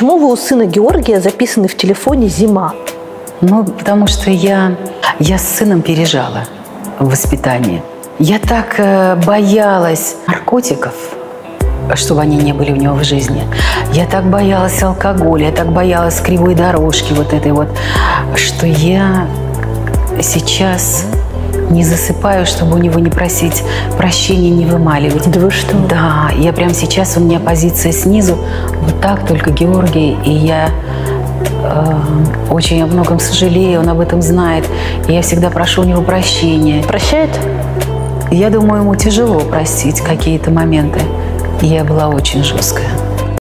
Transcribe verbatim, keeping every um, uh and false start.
Почему вы у сына Георгия записаны в телефоне «Зима»? Ну, потому что я, я с сыном пережала в воспитании. Я так э, боялась наркотиков, чтобы они не были у него в жизни. Я так боялась алкоголя, я так боялась кривой дорожки вот этой вот, что я сейчас не засыпаю, чтобы у него не просить прощения, не вымаливать. Да вы что? Да, я прямо сейчас, у меня позиция снизу, вот так только Георгий, и я э, очень о многом сожалею, он об этом знает, и я всегда прошу у него прощения. Прощает? Я думаю, ему тяжело простить какие-то моменты. Я была очень жесткая.